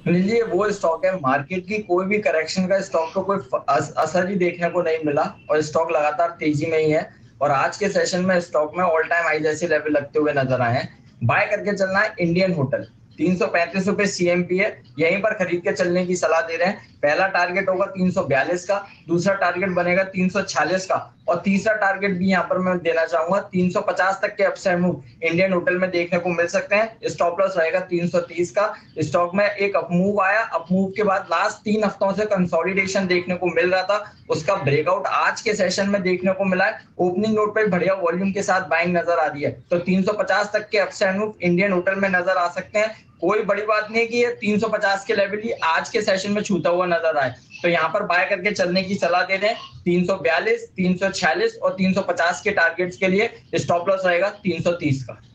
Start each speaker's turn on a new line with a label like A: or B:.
A: सुनील जी, ये वो स्टॉक है, मार्केट की कोई भी करेक्शन का स्टॉक को कोई असर ही देखने को नहीं मिला और स्टॉक लगातार तेजी में ही है। और आज के सेशन में स्टॉक में ऑल टाइम हाई जैसे लेवल लगते हुए नजर आए हैं। बाय करके चलना है इंडियन होटल। 335 रुपए सीएमपी है, यहीं पर खरीद के चलने की सलाह दे रहे हैं। पहला टारगेट होगा 342 का, दूसरा टारगेट बनेगा 346 का, और तीसरा टारगेट भी यहाँ पर मैं देना चाहूंगा 350 तक के अपसाइड मूव इंडियन होटल में देखने को मिल सकते हैं। स्टॉप लॉस रहेगा 330 का। स्टॉक में एक अपमूव आया, अपमूव के बाद लास्ट 3 हफ्तों से कंसोलिडेशन देखने को मिल रहा था, उसका ब्रेकआउट आज के सेशन में देखने को मिला है। ओपनिंग नोट पर बढ़िया वॉल्यूम के साथ बाइंग नजर आ रही है, तो 350 तक के अपसाइड मूव इंडियन होटल में नजर आ सकते हैं। कोई बड़ी बात नहीं कि ये 350 के लेवल ही आज के सेशन में छूता हुआ नजर आए, तो यहाँ पर बाय करके चलने की सलाह दे रहे हैं। 342, 346 और 350 के टारगेट्स के लिए स्टॉप लॉस रहेगा 330 का।